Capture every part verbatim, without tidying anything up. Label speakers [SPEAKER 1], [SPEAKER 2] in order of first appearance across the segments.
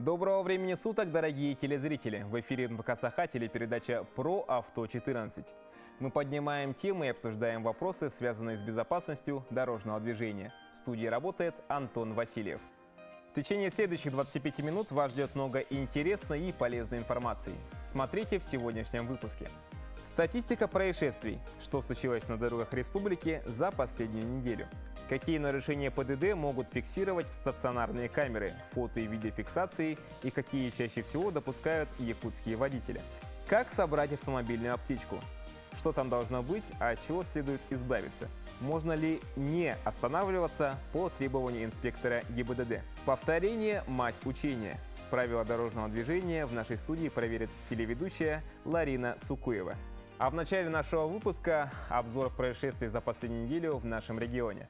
[SPEAKER 1] Доброго времени суток, дорогие телезрители! В эфире эн вэ ка Саха, телепередача про авто четырнадцать. Мы поднимаем темы и обсуждаем вопросы, связанные с безопасностью дорожного движения. В студии работает Антон Васильев. В течение следующих двадцати пяти минут вас ждет много интересной и полезной информации. Смотрите в сегодняшнем выпуске. Статистика происшествий. Что случилось на дорогах республики за последнюю неделю? Какие нарушения пэ дэ дэ могут фиксировать стационарные камеры, фото и видеофиксации, и какие чаще всего допускают якутские водители? Как собрать автомобильную аптечку? Что там должно быть, а от чего следует избавиться? Можно ли не останавливаться по требованию инспектора гэ и бэ дэ дэ? Повторение – мать учения. Правила дорожного движения в нашей студии проверит телеведущая Ларина Сукуева. А в начале нашего выпуска обзор происшествий за последнюю неделю в нашем регионе.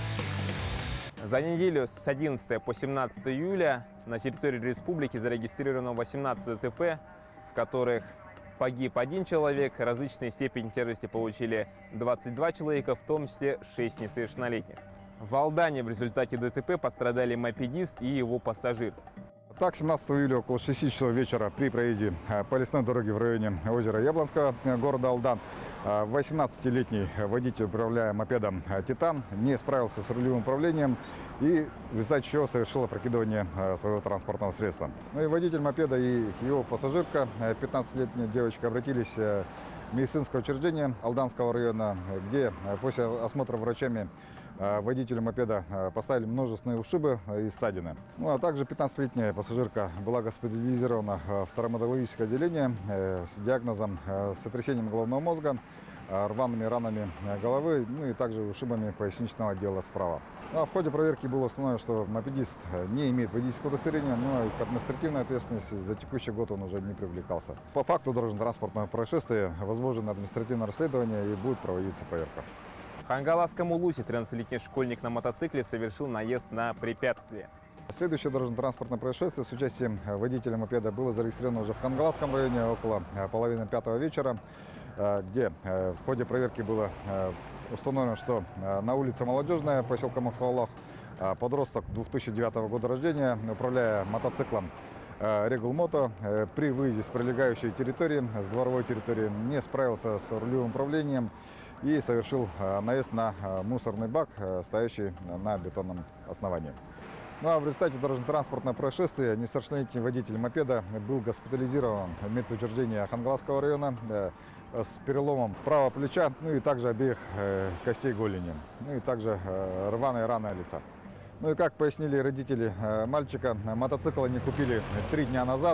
[SPEAKER 1] За неделю с одиннадцатого по семнадцатое июля на территории республики зарегистрировано восемнадцать дэ тэ пэ, в которых погиб один человек, различные степени тяжести получили двадцать два человека, в том числе шесть несовершеннолетних. В Алдане в результате дэ тэ пэ пострадали мопедист и его пассажир.
[SPEAKER 2] Так, семнадцатого июля около шести часов вечера при проезде по лесной дороге в районе озера Яблонского города Алдан восемнадцатилетний водитель, управляя мопедом «Титан», не справился с рулевым управлением и в результате чего совершил опрокидывание своего транспортного средства. Ну и водитель мопеда и его пассажирка, пятнадцатилетняя девочка, обратились в медицинское учреждение Алданского района, где после осмотра врачами водителю мопеда поставили множественные ушибы и ссадины. Ну, а также пятнадцатилетняя пассажирка была госпитализирована в травматологическое отделение с диагнозом сотрясением головного мозга, рваными ранами головы, ну и также ушибами поясничного отдела справа. Ну, а в ходе проверки было установлено, что мопедист не имеет водительского удостоверения, но и к административной ответственности за текущий год он уже не привлекался. По факту дорожно-транспортного происшествия возможно административное расследование и будет проводиться проверка.
[SPEAKER 1] В Хангаласском Улусе тринадцатилетний школьник на мотоцикле совершил наезд на препятствие.
[SPEAKER 2] Следующее дорожно-транспортное происшествие с участием водителя мопеда было зарегистрировано уже в Хангаласском районе около половины пятого вечера, где в ходе проверки было установлено, что на улице Молодежная, поселка Максваллах, подросток две тысячи девятого года рождения, управляя мотоциклом Регул Мото, при выезде с прилегающей территории, с дворовой территории, не справился с рулевым управлением и совершил наезд на мусорный бак, стоящий на бетонном основании. Ну а в результате дорожно-транспортного происшествия несовершеннолетний водитель мопеда был госпитализирован в медучреждение Хангаласского района с переломом правого плеча, ну и также обеих костей голени, ну и также рваные раны лица. Ну и как пояснили родители мальчика, мотоцикл они купили три дня назад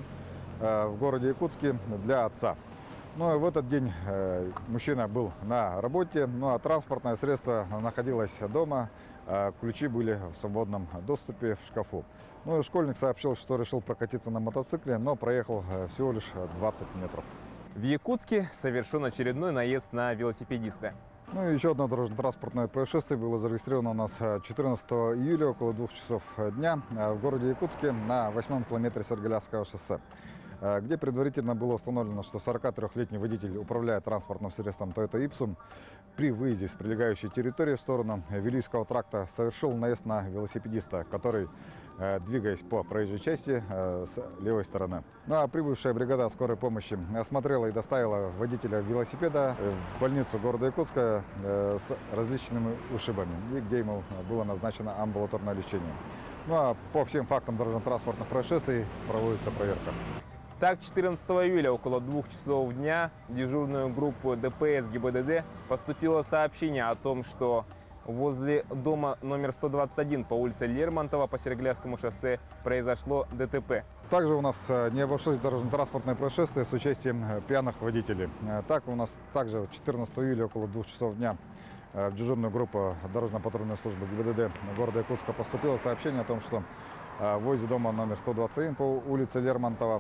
[SPEAKER 2] в городе Якутске для отца. Ну и в этот день мужчина был на работе, ну а транспортное средство находилось дома, ключи были в свободном доступе в шкафу. Ну и школьник сообщил, что решил прокатиться на мотоцикле, но проехал всего лишь двадцать метров.
[SPEAKER 1] В Якутске совершен очередной наезд на велосипедиста.
[SPEAKER 2] Ну и еще одно дорожно-транспортное происшествие было зарегистрировано у нас четырнадцатого июля около двух часов дня в городе Якутске на восьмом километре Сергелясского шоссе, где предварительно было установлено, что сорокатрёхлетний водитель, управляя транспортным средством Toyota Ipsum, при выезде с прилегающей территории в сторону Вилийского тракта совершил наезд на велосипедиста, который, двигаясь по проезжей части с левой стороны. Ну а прибывшая бригада скорой помощи осмотрела и доставила водителя велосипеда в больницу города Якутска с различными ушибами, и где ему было назначено амбулаторное лечение. Ну а по всем фактам дорожно-транспортных происшествий проводится проверка.
[SPEAKER 1] Так, четырнадцатого июля около двух часов дня в дежурную группу дэ пэ эс гэ и бэ дэ дэ поступило сообщение о том, что возле дома номер сто двадцать один по улице Лермонтова по Сергелясскому шоссе произошло дэ тэ пэ.
[SPEAKER 2] Также у нас не обошлось дорожно-транспортное происшествие с участием пьяных водителей. Так, у нас также четырнадцатого июля около двух часов дня в дежурную группу дорожно-патрульной службы гэ и бэ дэ дэ города Якутска поступило сообщение о том, что возле дома номер сто двадцать один по улице Лермонтова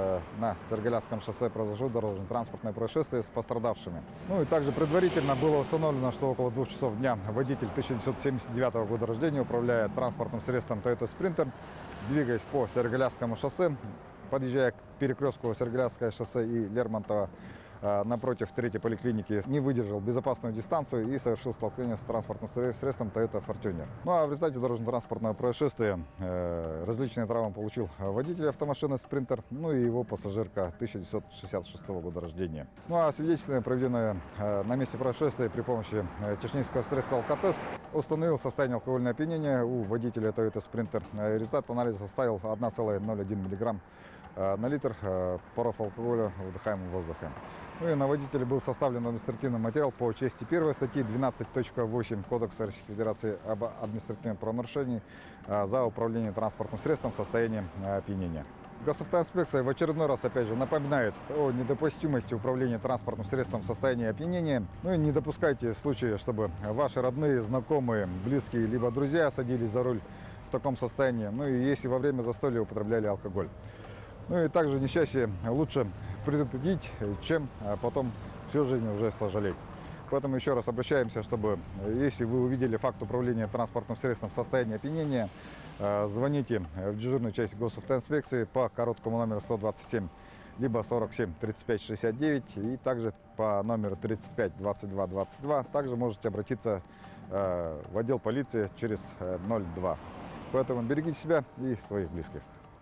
[SPEAKER 2] на Сергелясском шоссе произошло дорожно-транспортное происшествие с пострадавшими. Ну и также предварительно было установлено, что около двух часов дня водитель тысяча девятьсот семьдесят девятого года рождения, управляя транспортным средством Toyota Sprinter, двигаясь по Сергелясскому шоссе, подъезжая к перекрестку Сергелясское шоссе и Лермонтова, напротив третьей поликлиники не выдержал безопасную дистанцию и совершил столкновение с транспортным средством Toyota Fortuner. Ну а в результате дорожно-транспортного происшествия различные травмы получил водитель автомашины «Спринтер», ну и его пассажирка тысяча девятьсот шестьдесят шестого года рождения. Ну а свидетельствование, проведенное на месте происшествия при помощи технического средства алкотест, установил состояние алкогольного опьянения у водителя Toyota Sprinter. Результат анализа составил одна целая ноль один миллиграмм на литр паров алкоголя в выдыхаемом воздухе. Ну и на водителя был составлен административный материал по части первой статьи двенадцать точка восемь Кодекса Российской Федерации об административном правонарушении за управление транспортным средством в состоянии опьянения. Госавтоинспекция в очередной раз, опять же, напоминает о недопустимости управления транспортным средством в состоянии опьянения. Ну и не допускайте случаи, чтобы ваши родные, знакомые, близкие, либо друзья садились за руль в таком состоянии. Ну и если во время застолья употребляли алкоголь. Ну и также несчастье лучше предупредить, чем потом всю жизнь уже сожалеть. Поэтому еще раз обращаемся, чтобы, если вы увидели факт управления транспортным средством в состоянии опьянения, звоните в дежурную часть Госавтоинспекции по короткому номеру сто двадцать семь, либо сорок семь тридцать пять шестьдесят девять, и также по номеру тридцать пять двадцать два двадцать два. Также можете обратиться в отдел полиции через ноль два. Поэтому берегите себя и своих близких.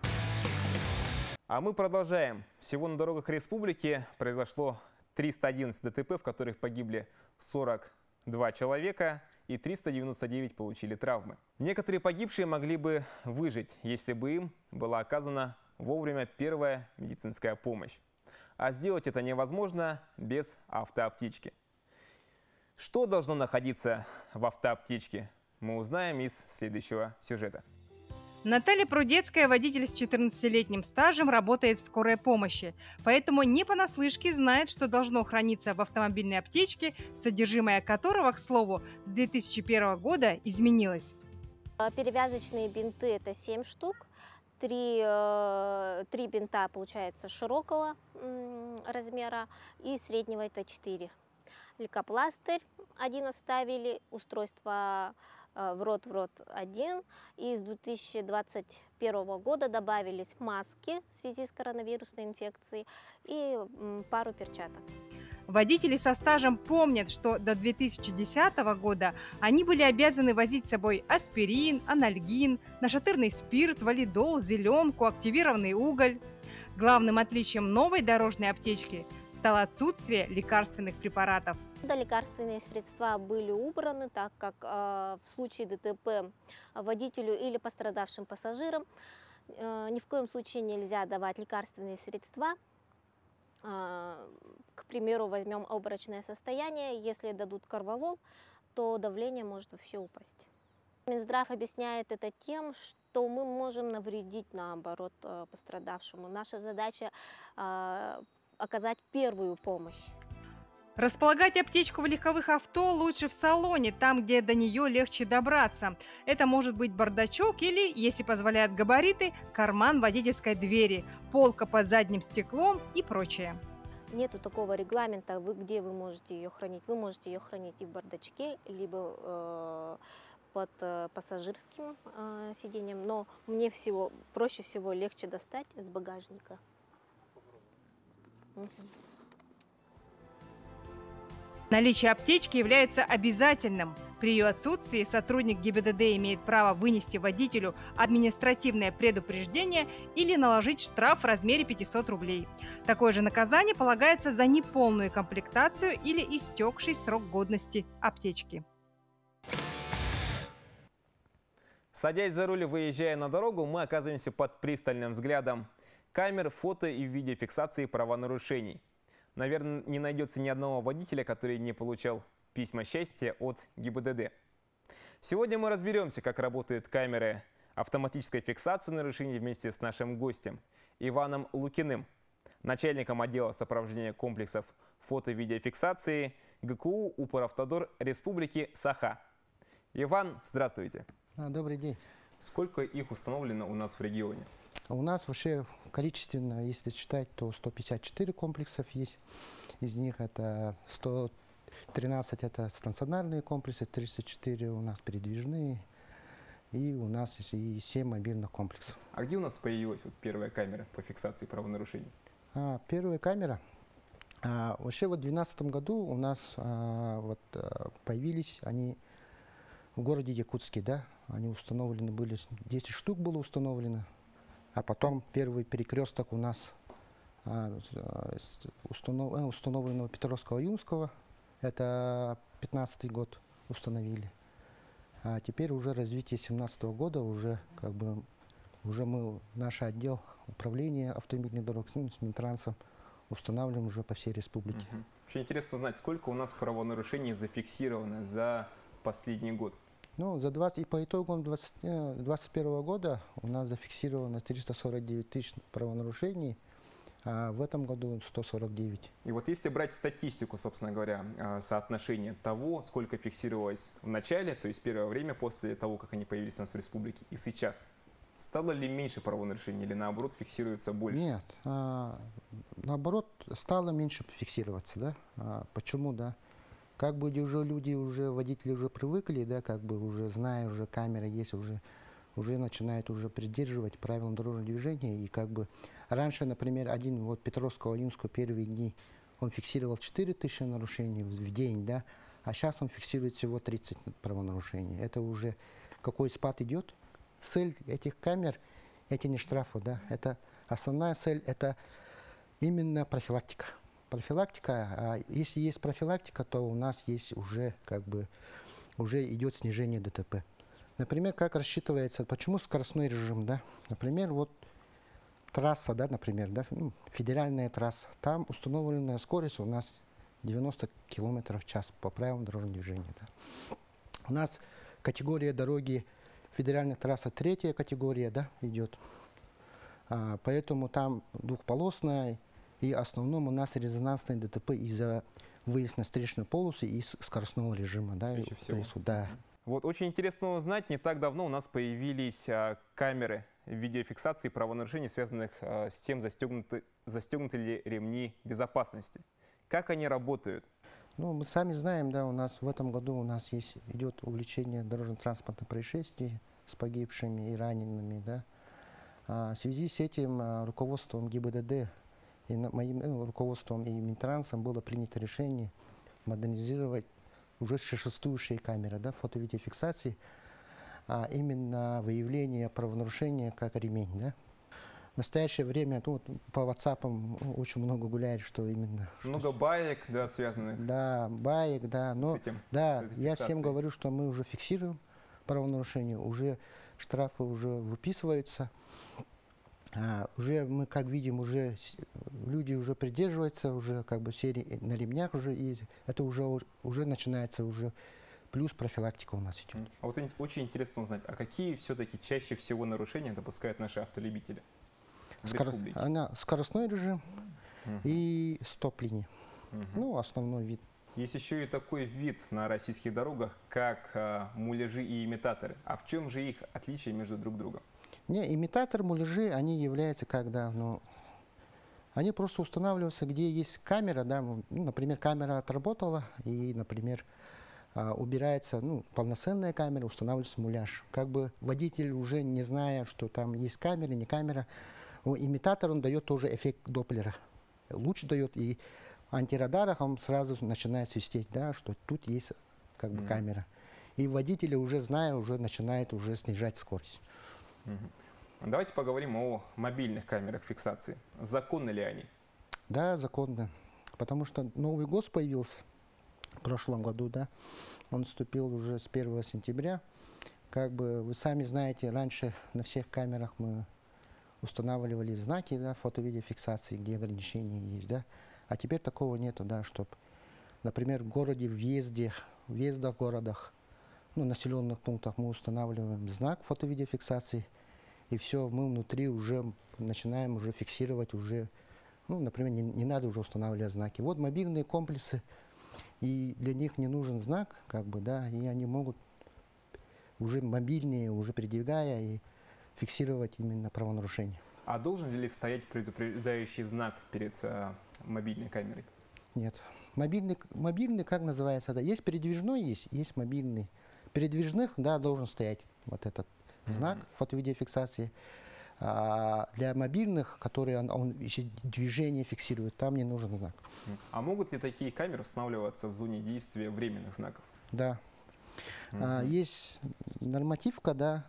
[SPEAKER 1] А мы продолжаем. Всего на дорогах республики произошло триста одиннадцать ДТП, в которых погибли сорок два человека и триста девяносто девять получили травмы. Некоторые погибшие могли бы выжить, если бы им была оказана вовремя первая медицинская помощь. А сделать это невозможно без автоаптечки. Что должно находиться в автоаптечке, мы узнаем из следующего сюжета.
[SPEAKER 3] Наталья Прудецкая, водитель с четырнадцатилетним стажем, работает в скорой помощи, поэтому не понаслышке знает, что должно храниться в автомобильной аптечке, содержимое которого, к слову, с две тысячи первого года изменилось.
[SPEAKER 4] Перевязочные бинты – это семь штук, три, три бинта, получается, широкого размера и среднего – это четыре. Лейкопластырь один оставили, устройство в рот в рот один. И с две тысячи двадцать первого года добавились маски в связи с коронавирусной инфекцией и пару перчаток.
[SPEAKER 3] Водители со стажем помнят, что до две тысячи десятого года они были обязаны возить с собой аспирин, анальгин, нашатырный спирт, валидол, зеленку, активированный уголь. Главным отличием новой дорожной аптечки стало отсутствие лекарственных препаратов.
[SPEAKER 4] Да, лекарственные средства были убраны, так как э, в случае ДТП водителю или пострадавшим пассажирам э, ни в коем случае нельзя давать лекарственные средства. Э, к примеру, возьмем обморочное состояние, если дадут корвалол, то давление может вообще упасть. Минздрав объясняет это тем, что мы можем навредить, наоборот, пострадавшему. Наша задача э, оказать первую помощь.
[SPEAKER 3] Располагать аптечку в легковых авто лучше в салоне, там, где до нее легче добраться. Это может быть бардачок или, если позволяют габариты, карман водительской двери, полка под задним стеклом и прочее.
[SPEAKER 4] Нету такого регламента, вы, где вы можете ее хранить. Вы можете ее хранить и в бардачке, либо э, под э, пассажирским э, сиденьем. Но мне всего, проще всего легче достать из багажника. Угу.
[SPEAKER 3] Наличие аптечки является обязательным. При ее отсутствии сотрудник ГИБДД имеет право вынести водителю административное предупреждение или наложить штраф в размере пятисот рублей. Такое же наказание полагается за неполную комплектацию или истекший срок годности аптечки.
[SPEAKER 1] Садясь за руль и выезжая на дорогу, мы оказываемся под пристальным взглядом камер, фото и видеофиксации правонарушений. Наверное, не найдется ни одного водителя, который не получал письма счастья от ГИБДД. Сегодня мы разберемся, как работают камеры автоматической фиксации нарушений вместе с нашим гостем Иваном Лукиным, начальником отдела сопровождения комплексов фото- и видеофиксации ГКУ Укравтодор Республики Саха. Иван, здравствуйте.
[SPEAKER 5] Добрый день.
[SPEAKER 1] Сколько их установлено у нас в регионе?
[SPEAKER 5] У нас вообще количественно, если считать, то сто пятьдесят четыре комплексов есть. Из них это сто тринадцать это стационарные комплексы, тридцать четыре у нас передвижные. И у нас и семь мобильных комплексов.
[SPEAKER 1] А где у нас появилась вот первая камера по фиксации правонарушений?
[SPEAKER 5] А, первая камера А, вообще вот в две тысячи двенадцатом году у нас а, вот, а, появились они в городе Якутске, да, они установлены были, десять штук было установлено, а потом первый перекресток у нас а, установ, э, установленного Петровского-Юмского, это пятнадцатый год установили. А теперь уже развитие семнадцатого года, уже как бы, уже мы, наш отдел управления автомобильных дорог с Минтрансом устанавливаем уже по всей республике.
[SPEAKER 1] Угу. Очень интересно узнать, сколько у нас правонарушений зафиксировано за последний год?
[SPEAKER 5] Ну, за двадцать, и по итогам двадцать первого года у нас зафиксировано триста сорок девять тысяч правонарушений, а в этом году сто сорок девять.
[SPEAKER 1] И вот если брать статистику, собственно говоря, соотношение того, сколько фиксировалось в начале, то есть первое время после того, как они появились у нас в республике, и сейчас, стало ли меньше правонарушений или наоборот фиксируется больше?
[SPEAKER 5] Нет, а, наоборот, стало меньше фиксироваться, да. А, почему, да? Как бы уже люди, уже водители уже привыкли, да, как бы уже зная, уже камера есть, уже, уже начинают уже придерживать правилам дорожного движения. И как бы раньше, например, один вот Петровского-Юмского первые дни он фиксировал четыре тысячи нарушений в день, да, а сейчас он фиксирует всего тридцать правонарушений. Это уже какой спад идет? Цель этих камер, эти не штрафы, да, это основная цель, это именно профилактика. Профилактика, а если есть профилактика, то у нас есть уже, как бы, уже идет снижение ДТП. Например, как рассчитывается, почему скоростной режим, да, например, вот трасса, да, например, да, федеральная трасса, там установленная скорость у нас девяносто километров в час по правилам дорожного движения, да. У нас категория дороги федеральная трасса третья категория, да, идет. А, поэтому там двухполосная, и в основном у нас резонансные ДТП из-за выезда на встречную полосу и скоростного режима. Да, да.
[SPEAKER 1] Вот очень интересно узнать, не так давно у нас появились а, камеры видеофиксации правонарушений, связанных а, с тем, застегнуты, застегнуты ли ремни безопасности. Как они работают?
[SPEAKER 5] Ну, мы сами знаем, да, у нас в этом году у нас есть, идет увеличение дорожно-транспортных происшествий с погибшими и ранеными, да. А, в связи с этим а, руководством ГИБДД и на, моим ну, руководством и Минтрансом было принято решение модернизировать уже существующие камеры, да, фото-видеофиксации, а именно выявление правонарушения как ремень, да. В настоящее время ну, по WhatsApp очень много гуляет, что именно...
[SPEAKER 1] Много что... баек, да, связанных
[SPEAKER 5] да, баек, да,
[SPEAKER 1] с,
[SPEAKER 5] но
[SPEAKER 1] с этим,
[SPEAKER 5] да,
[SPEAKER 1] с
[SPEAKER 5] я всем говорю, что мы уже фиксируем правонарушения, уже штрафы уже выписываются, а, уже мы, как видим, уже люди уже придерживаются, уже как бы все на ремнях уже есть, это уже, уже начинается уже... Плюс профилактика у нас идет.
[SPEAKER 1] А вот очень интересно узнать, а какие все-таки чаще всего нарушения допускают наши автолюбители?
[SPEAKER 5] Скор... Она, скоростной режим uh-huh. и стоп-линии. Uh-huh. Ну, основной вид.
[SPEAKER 1] Есть еще и такой вид на российских дорогах, как а, муляжи и имитаторы. А в чем же их отличие между друг другом?
[SPEAKER 5] Не, имитатор, муляжи, они являются, когда, ну, они просто устанавливаются, где есть камера, да, ну, например, камера отработала, и, например, а, убирается, ну, полноценная камера, устанавливается муляж. Как бы водитель, уже не зная, что там есть камера, не камера, имитатор, он дает тоже эффект Доплера. Луч дает, и в антирадарах он сразу начинает свистеть, да, что тут есть как бы mm-hmm. камера. И водители, уже зная, уже начинает уже снижать скорость.
[SPEAKER 1] Mm-hmm. Давайте поговорим о мобильных камерах фиксации. Законны ли они?
[SPEAKER 5] Да, законно. Потому что новый ГОСТ появился в прошлом году, да. Он вступил уже с первого сентября. Как бы вы сами знаете, раньше на всех камерах мы устанавливали знаки, да, фото-видеофиксации, где ограничения есть, да. А теперь такого нету, да, чтобы, например, в городе, в въезде, въездах в городах, ну, населенных пунктах мы устанавливаем знак фото-видеофиксации, и все, мы внутри уже начинаем уже фиксировать уже, ну, например, не, не надо уже устанавливать знаки. Вот мобильные комплексы, и для них не нужен знак, как бы, да, и они могут уже мобильные, уже передвигая, и фиксировать именно правонарушение.
[SPEAKER 1] А должен ли стоять предупреждающий знак перед э, мобильной камерой?
[SPEAKER 5] Нет. Мобильный, мобильный, как называется, да, есть передвижной, есть, есть мобильный. Передвижных, да, должен стоять вот этот знак mm-hmm. фото-видеофиксации. А для мобильных, которые он, он еще движение фиксирует, там не нужен знак.
[SPEAKER 1] А могут ли такие камеры устанавливаться в зоне действия временных знаков?
[SPEAKER 5] Да.
[SPEAKER 1] Мгм.
[SPEAKER 5] А, есть нормативка, да,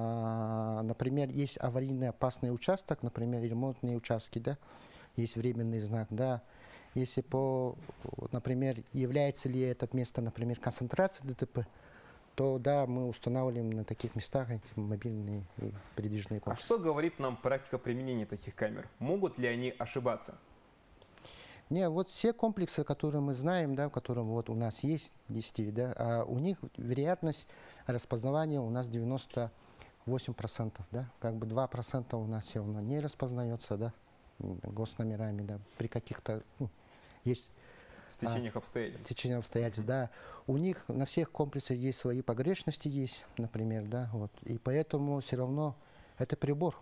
[SPEAKER 5] а, например, есть аварийный опасный участок, например, ремонтные участки, да, есть временный знак, да. Если по, например, является ли это место, например, концентрацией ДТП, то да, мы устанавливаем на таких местах эти мобильные и передвижные
[SPEAKER 1] А
[SPEAKER 5] комплексы.
[SPEAKER 1] что говорит нам практика применения таких камер? Могут ли они ошибаться?
[SPEAKER 5] Не, вот все комплексы, которые мы знаем, да, которые вот у нас есть в действии, да, а у них вероятность распознавания у нас девяносто восемь процентов, да, как бы два процента у нас все равно не распознается, да, м, госномерами, да, при каких-то, ну, есть
[SPEAKER 1] В течениях обстоятельств.
[SPEAKER 5] течение обстоятельств, да. У них на всех комплексах есть свои погрешности, есть, например, да, вот, и поэтому все равно это прибор.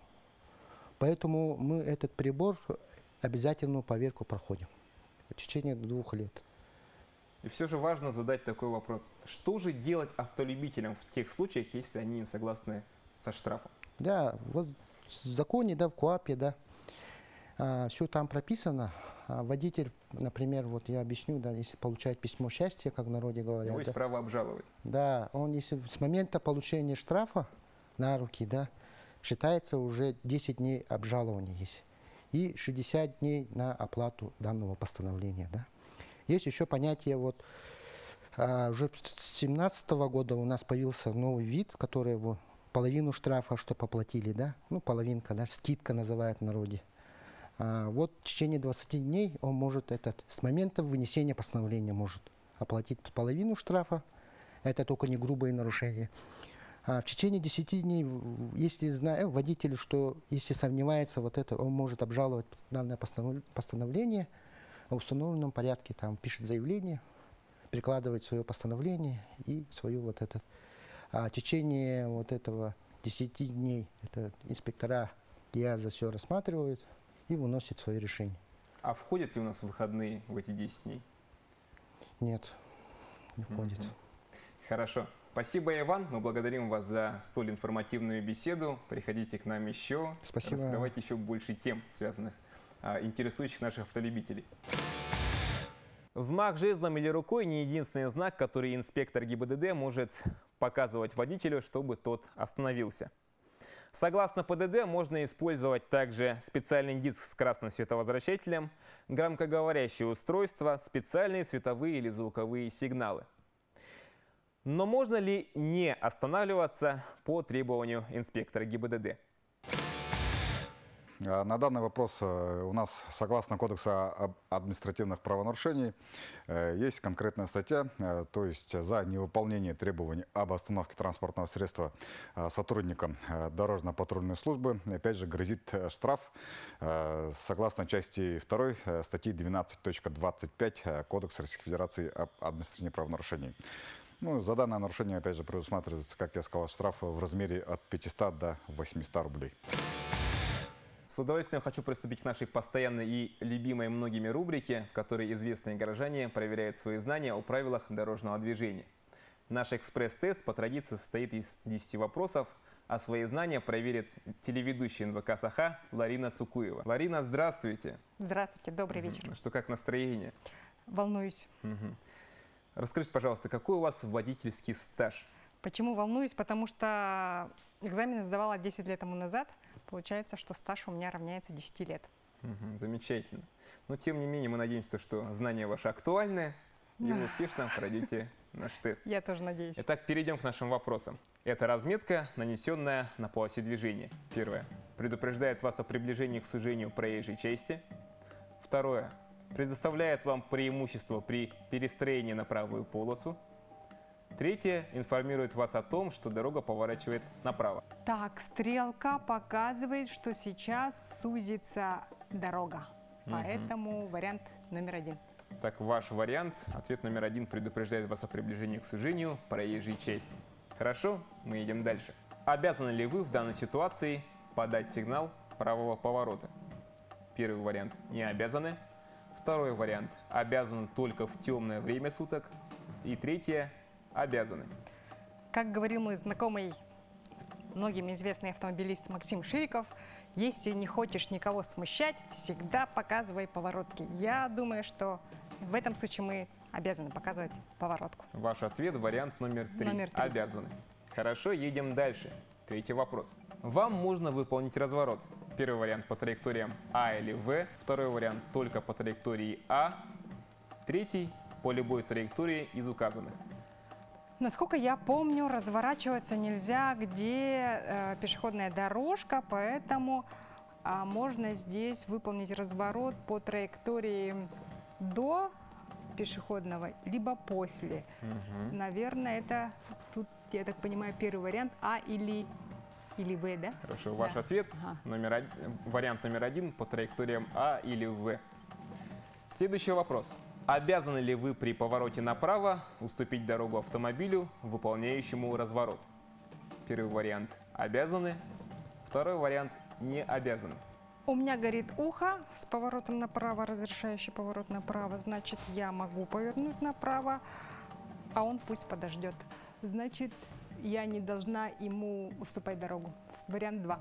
[SPEAKER 5] Поэтому мы этот прибор обязательную поверку проходим в течение двух лет.
[SPEAKER 1] И все же важно задать такой вопрос. Что же делать автолюбителям в тех случаях, если они не согласны со штрафом?
[SPEAKER 5] Да, вот в законе, да, в КоАПе, да, все там прописано. А водитель, например, вот я объясню, да, если получает письмо счастья, как в народе
[SPEAKER 1] У него
[SPEAKER 5] говорят,
[SPEAKER 1] есть
[SPEAKER 5] да,
[SPEAKER 1] право обжаловать.
[SPEAKER 5] да, он если с момента получения штрафа на руки, да, считается уже десять дней обжалования есть. И шестьдесят дней на оплату данного постановления, да. Есть еще понятие, вот, а, уже с две тысячи семнадцатого года у нас появился новый вид, который его половину штрафа, что поплатили, да, ну, половинка, да, скидка называют в народе. А, вот в течение двадцати дней он может этот, с момента вынесения постановления может оплатить половину штрафа, это только не грубые нарушения. А в течение десяти дней, в- если знает водитель, что если сомневается, вот это, он может обжаловать данное постанов- постановление в установленном порядке, там пишет заявление, прикладывает свое постановление и свою вот это. А в течение вот этого десяти дней это инспектора ГИА за все рассматривают и выносят свое решение.
[SPEAKER 1] А входят ли у нас выходные в эти десять дней?
[SPEAKER 5] Нет, не входит.
[SPEAKER 1] Мгм. Хорошо. Спасибо, Иван. Мы благодарим вас за столь информативную беседу. Приходите к нам еще.
[SPEAKER 5] Спасибо.
[SPEAKER 1] Раскрывайте еще больше тем, связанных, а, интересующих наших автолюбителей. Взмах жезлом или рукой не единственный знак, который инспектор ГИБДД может показывать водителю, чтобы тот остановился. Согласно ПДД, можно использовать также специальный диск с красным световозвращателем, громкоговорящее устройство, специальные световые или звуковые сигналы. Но можно ли не останавливаться по требованию инспектора ГИБДД?
[SPEAKER 2] А На данный вопрос э, у нас, согласно Кодекса об административных правонарушений, э, есть конкретная статья, э, то есть за невыполнение требований об остановке транспортного средства э, сотрудникам э, дорожно-патрульной службы, опять же, грозит э, штраф э, согласно части второй э, статьи двенадцать точка двадцать пять э, Кодекса Российской Федерации об административных правонарушениях. Ну, за данное нарушение, опять же, предусматривается, как я сказал, штраф в размере от пятисот до восьмисот рублей.
[SPEAKER 1] С удовольствием хочу приступить к нашей постоянной и любимой многими рубрике, в которой известные горожане проверяют свои знания о правилах дорожного движения. Наш экспресс-тест по традиции состоит из десяти вопросов, а свои знания проверит телеведущая эн вэ ка «Саха» Ларина Сукуева. Ларина, здравствуйте.
[SPEAKER 3] Здравствуйте, добрый вечер.
[SPEAKER 1] Ну что, как настроение?
[SPEAKER 3] Волнуюсь.
[SPEAKER 1] Мгм. Расскажите, пожалуйста, какой у вас водительский стаж?
[SPEAKER 3] Почему волнуюсь? Потому что экзамены сдавала десять лет тому назад. Получается, что стаж у меня равняется десяти лет.
[SPEAKER 1] Мгм, замечательно. Но тем не менее мы надеемся, что знания ваши актуальны, и вы успешно пройдете наш тест.
[SPEAKER 3] Я тоже надеюсь.
[SPEAKER 1] Итак, перейдем к нашим вопросам. Это разметка, нанесенная на полосе движения. Первое. Предупреждает вас о приближении к сужению проезжей части. Второе. Предоставляет вам преимущество при перестроении на правую полосу. Третье. Информирует вас о том, что дорога поворачивает направо.
[SPEAKER 3] Так, стрелка показывает, что сейчас сузится дорога.
[SPEAKER 1] Мгм.
[SPEAKER 3] Поэтому вариант номер один.
[SPEAKER 1] Так, ваш вариант, ответ номер один, предупреждает вас о приближении к сужению проезжей части. Хорошо, мы идем дальше. Обязаны ли вы в данной ситуации подать сигнал правого поворота? Первый вариант – не обязаны. Второй вариант – обязаны только в темное время суток. И третье – обязаны.
[SPEAKER 3] Как говорил мой знакомый многим известный автомобилист Максим Шириков: если не хочешь никого смущать, всегда показывай поворотки. Я думаю, что в этом случае мы обязаны показывать поворотку.
[SPEAKER 1] Ваш ответ – вариант номер три.
[SPEAKER 3] Номер три.
[SPEAKER 1] Обязаны. Хорошо, едем дальше. Третий вопрос. Вам нужно выполнить разворот. Первый вариант по траекториям А или В, второй вариант только по траектории А, третий по любой траектории из указанных.
[SPEAKER 3] Насколько я помню, разворачиваться нельзя, где э, пешеходная дорожка, поэтому а, можно здесь выполнить разворот по траектории до пешеходного, либо после.
[SPEAKER 1] Угу.
[SPEAKER 3] Наверное, это, тут, я так понимаю, первый вариант А или, или В, да?
[SPEAKER 1] Хорошо, ваш
[SPEAKER 3] Да.
[SPEAKER 1] ответ,
[SPEAKER 3] Ага.
[SPEAKER 1] номер один, вариант номер один по траекториям А или В. Следующий вопрос. Обязаны ли вы при повороте направо уступить дорогу автомобилю, выполняющему разворот? Первый вариант – обязаны, второй вариант – не обязаны.
[SPEAKER 3] У меня горит ухо с поворотом направо, разрешающий поворот направо, значит, я могу повернуть направо, а он пусть подождет. Значит, я не должна ему уступать дорогу. Вариант два.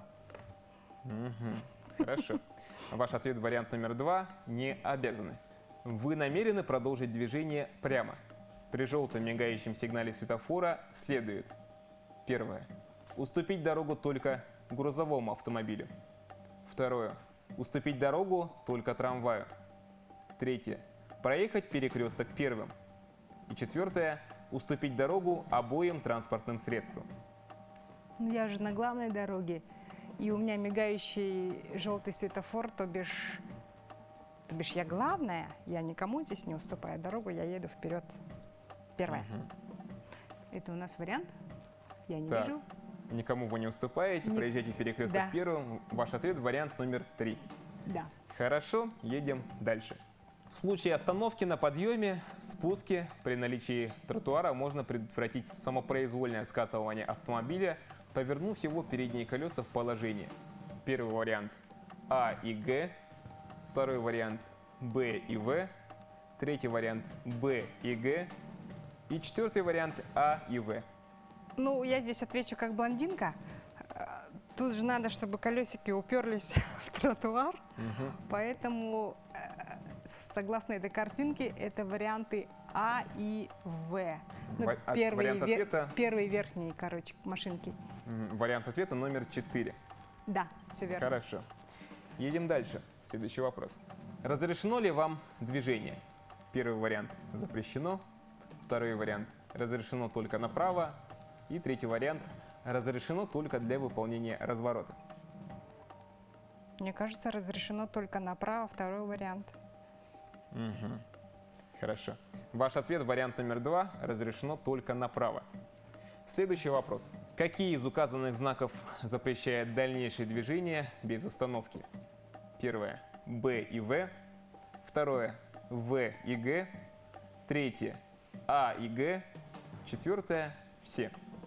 [SPEAKER 1] Мгм. Хорошо. Ваш ответ, вариант номер два – не обязаны. Вы намерены продолжить движение прямо. При желтом мигающем сигнале светофора следует: первое. Уступить дорогу только грузовому автомобилю. Второе. Уступить дорогу только трамваю. Третье. Проехать перекресток первым. И четвертое. Уступить дорогу обоим транспортным средствам.
[SPEAKER 3] Ну, я же на главной дороге, и у меня мигающий желтый светофор, то бишь, то бишь я главная, я никому здесь не уступаю дорогу, я еду вперед. Первое.
[SPEAKER 1] Мгм. Это
[SPEAKER 3] Это у нас вариант? Я не
[SPEAKER 1] Так.
[SPEAKER 3] вижу.
[SPEAKER 1] Никому вы не уступаете,
[SPEAKER 3] Не-
[SPEAKER 1] проезжайте перекресток
[SPEAKER 3] Да.
[SPEAKER 1] первым. Ваш ответ – вариант номер три.
[SPEAKER 3] Да.
[SPEAKER 1] Хорошо, едем дальше. В случае остановки на подъеме, спуске, при наличии тротуара можно предотвратить самопроизвольное скатывание автомобиля, повернув его передние колеса в положение. Первый вариант А и Г, второй вариант Б и В, третий вариант Б и Г и четвертый вариант А и В.
[SPEAKER 3] Ну, я здесь отвечу как блондинка. Э, Тут же надо, чтобы колесики уперлись в тротуар,
[SPEAKER 1] Мгм.
[SPEAKER 3] поэтому, э, согласно этой картинке, это варианты А и В. Ну,
[SPEAKER 1] Ва- от-
[SPEAKER 3] первый,
[SPEAKER 1] вариант
[SPEAKER 3] вер-
[SPEAKER 1] ответа?
[SPEAKER 3] первый верхний, короче, машинки.
[SPEAKER 1] М, Вариант ответа номер четыре.
[SPEAKER 3] Да, все верно.
[SPEAKER 1] Хорошо. Едем дальше. Следующий вопрос. Разрешено ли вам движение? Первый вариант – запрещено. Второй вариант – разрешено только направо. И третий вариант – разрешено только для выполнения разворота.
[SPEAKER 3] Мне кажется, разрешено только направо, второй вариант.
[SPEAKER 1] Мгм. Хорошо. Ваш ответ, вариант номер два – разрешено только направо. Следующий вопрос. Какие из указанных знаков запрещает дальнейшее движение без остановки? Первое – Б и В. Второе – В и Г. Третье – А и Г. Четвертое – все.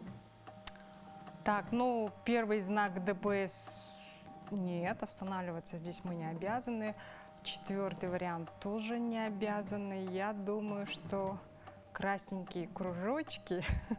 [SPEAKER 3] Так, ну, первый знак ДПС нет, останавливаться здесь мы не обязаны. Четвертый вариант тоже не обязаны. Я думаю, что красненькие кружочки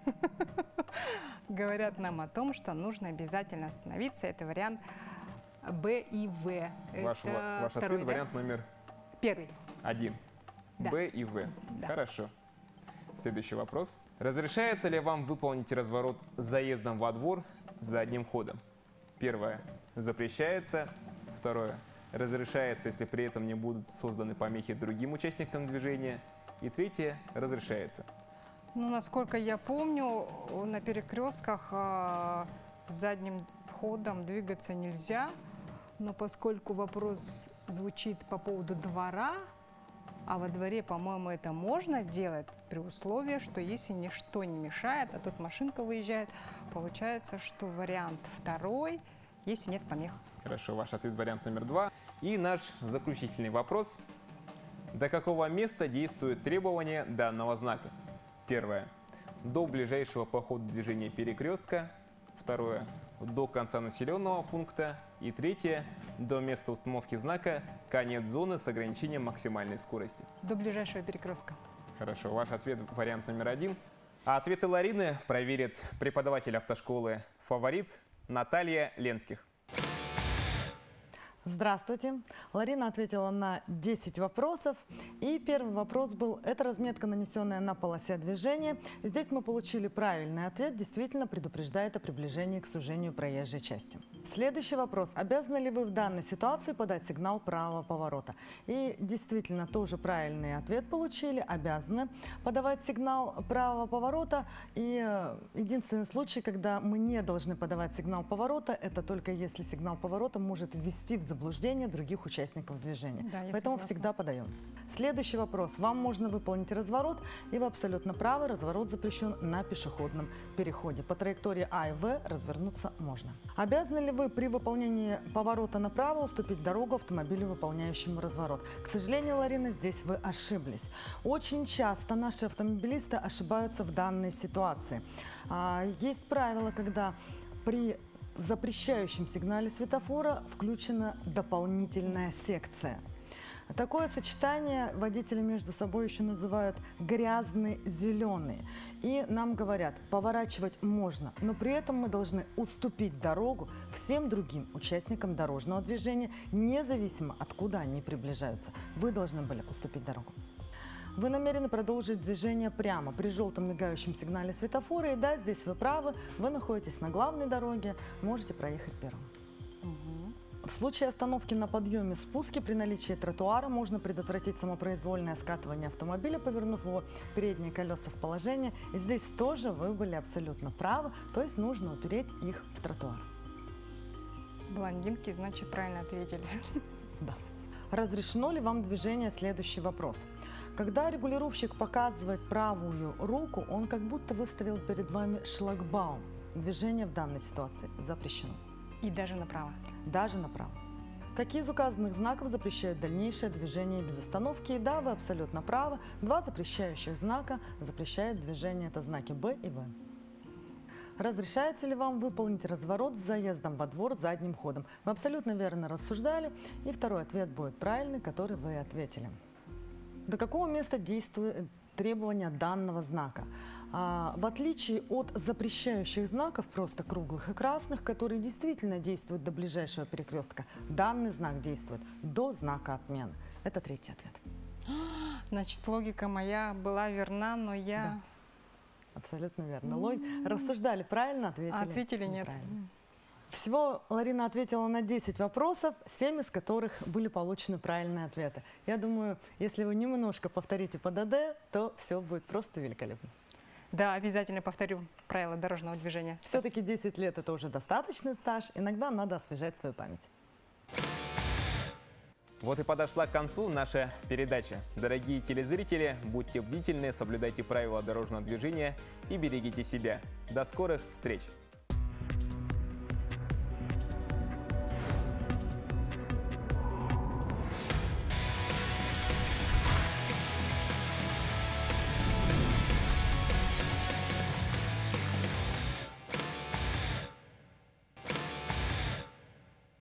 [SPEAKER 3] говорят нам о том, что нужно обязательно остановиться. Это вариант Б и В.
[SPEAKER 1] Ваш,
[SPEAKER 3] Это
[SPEAKER 1] ва- ваш
[SPEAKER 3] второй,
[SPEAKER 1] ответ,
[SPEAKER 3] да?
[SPEAKER 1] вариант номер
[SPEAKER 3] Первый.
[SPEAKER 1] один.
[SPEAKER 3] Да.
[SPEAKER 1] Б и В.
[SPEAKER 3] Да.
[SPEAKER 1] Хорошо. Следующий вопрос. Разрешается ли вам выполнить разворот с заездом во двор задним ходом? Первое. Запрещается. Второе. Разрешается, если при этом не будут созданы помехи другим участникам движения. И третье. Разрешается.
[SPEAKER 3] Ну, насколько я помню, на перекрестках а, задним ходом двигаться нельзя, но поскольку вопрос звучит по поводу двора, а во дворе, по-моему, это можно делать при условии, что если ничто не мешает, а тут машинка выезжает, получается, что вариант второй, если нет помех.
[SPEAKER 1] Хорошо, ваш ответ вариант номер два. И наш заключительный вопрос. До какого места действуют требования данного знака? Первое. До ближайшего по ходу движения перекрестка. Второе. До конца населенного пункта. И третье. До места установки знака конец зоны с ограничением максимальной скорости.
[SPEAKER 3] До ближайшего перекрестка.
[SPEAKER 1] Хорошо, ваш ответ вариант номер один. А ответы Ларины проверит преподаватель автошколы «Фаворит» Наталья Ленских.
[SPEAKER 6] Здравствуйте. Ларина ответила на десять вопросов. И первый вопрос был, это разметка, нанесенная на полосе движения. Здесь мы получили правильный ответ, действительно предупреждает о приближении к сужению проезжей части. Следующий вопрос. Обязаны ли вы в данной ситуации подать сигнал правого поворота? И действительно тоже правильный ответ получили. Обязаны подавать сигнал правого поворота. И единственный случай, когда мы не должны подавать сигнал поворота, это только если сигнал поворота может ввести в заблуждение других участников движения.
[SPEAKER 3] Да, я
[SPEAKER 6] Поэтому
[SPEAKER 3] согласна.
[SPEAKER 6] всегда подаем. Следующий вопрос. Вам можно выполнить разворот, и вы абсолютно правы, разворот запрещен на пешеходном переходе. По траектории А и В развернуться можно. Обязаны ли вы при выполнении поворота направо уступить дорогу автомобилю, выполняющему разворот? К сожалению, Ларина, здесь вы ошиблись. Очень часто наши автомобилисты ошибаются в данной ситуации. А, Есть правило, когда при запрещающем сигнале светофора включена дополнительная секция. Такое сочетание водители между собой еще называют грязный зеленый. И нам говорят, поворачивать можно, но при этом мы должны уступить дорогу всем другим участникам дорожного движения, независимо откуда они приближаются. Вы должны были уступить дорогу. Вы намерены продолжить движение прямо при желтом мигающем сигнале светофора. И да, здесь вы правы, вы находитесь на главной дороге, можете проехать первым. В случае остановки на подъеме-спуске при наличии тротуара можно предотвратить самопроизвольное скатывание автомобиля, повернув его передние колеса в положение. И здесь тоже вы были абсолютно правы, то есть нужно упереть их в тротуар.
[SPEAKER 3] Блондинки, значит, правильно ответили.
[SPEAKER 6] Да. Разрешено ли вам движение? Следующий вопрос. Когда регулировщик показывает правую руку, он как будто выставил перед вами шлагбаум. Движение в данной ситуации запрещено.
[SPEAKER 3] И даже направо.
[SPEAKER 6] Даже направо. Какие из указанных знаков запрещают дальнейшее движение без остановки? И да, вы абсолютно правы. Два запрещающих знака запрещают движение. Это знаки Б и В. Разрешается ли вам выполнить разворот с заездом во двор задним ходом? Вы абсолютно верно рассуждали. И второй ответ будет правильный, который вы ответили. До какого места действует требование данного знака? А, в отличие от запрещающих знаков, просто круглых и красных, которые действительно действуют до ближайшего перекрестка, данный знак действует до знака отмены. Это третий ответ.
[SPEAKER 3] Значит, логика моя была верна, но я...
[SPEAKER 6] Да. Абсолютно верно. Логика. Рассуждали правильно, ответили?
[SPEAKER 3] А ответили нет.
[SPEAKER 6] Неправильно. Всего Ларина ответила на десять вопросов, семь из которых были получены правильные ответы. Я думаю, если вы немножко повторите по ДД, то все будет просто великолепно.
[SPEAKER 3] Да, обязательно повторю правила дорожного движения.
[SPEAKER 6] Все-таки десять лет – это уже достаточный стаж. Иногда надо освежать свою память.
[SPEAKER 1] Вот и подошла к концу наша передача. Дорогие телезрители, будьте бдительны, соблюдайте правила дорожного движения и берегите себя. До скорых встреч!